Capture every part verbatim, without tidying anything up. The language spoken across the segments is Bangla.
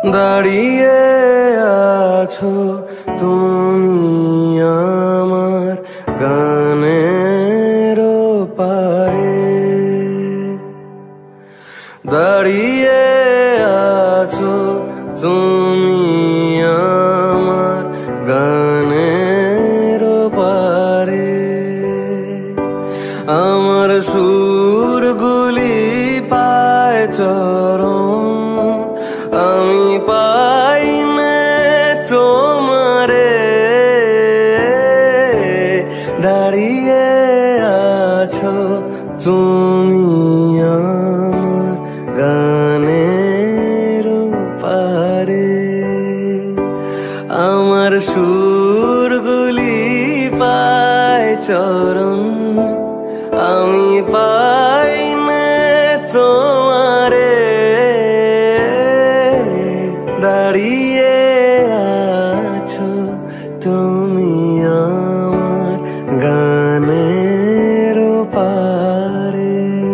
দাঁড়িয়ে আছো তুমি আমার গানের পারে, দাঁড়িয়ে আছো তুমি আমার গানের পারে। আমার সুরগুলি পায় চরণ, আমি পাই না তোমারে। দাঁড়িয়ে আছো তুমি আমার গানের পারে, আমার সুরগুলি পায় চরণ, আমি পাই না তোমারে। দাঁড়িয়ে আছো তুমি আমার গানের পারে।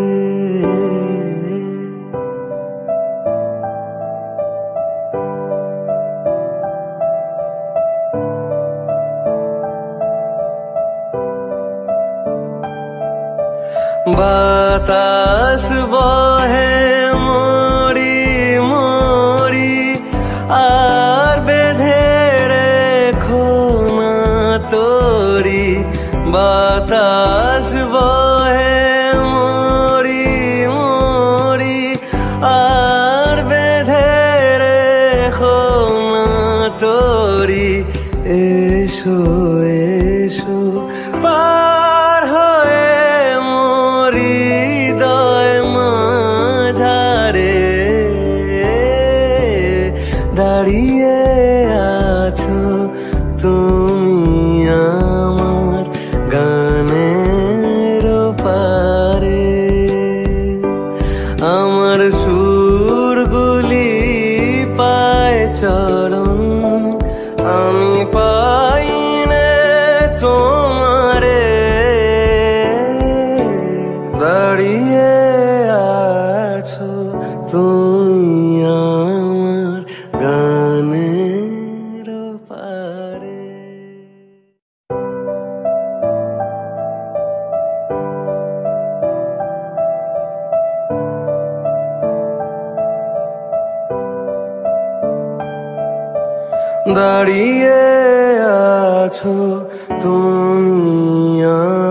বাতাস বহে মরি মরি, আর বেঁধে রেখো না তোরি। বাতাস বহে মরি মরি, আর বেঁধে রেখো না তোরি। এসো এসো পার হয়ে মরি হৃদয় মাঝারে। দাঁড়িয়ে আছো তুমি আমার গানের পারে, আমার সুরগুলি পায় চরণ, আমি পাই না তোমারে। দাঁড়িয়ে আছো তুমি আমার গানের পারে। দাঁড়িয়ে আছো তুমি